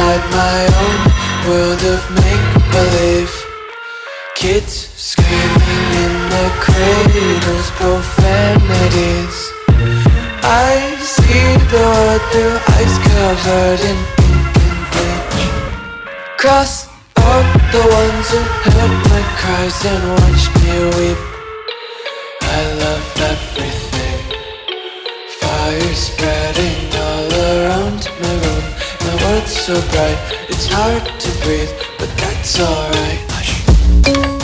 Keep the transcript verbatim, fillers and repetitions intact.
inside my own world of make-believe. Kids screaming in their cradles, profanities. I see the world through ice covered in ink and bleach. Cross out the ones who heard my cries and watched me weep. I love everything. Fire spreading all around my room. My world's so bright, it's hard to breathe, but that's alright. Hush.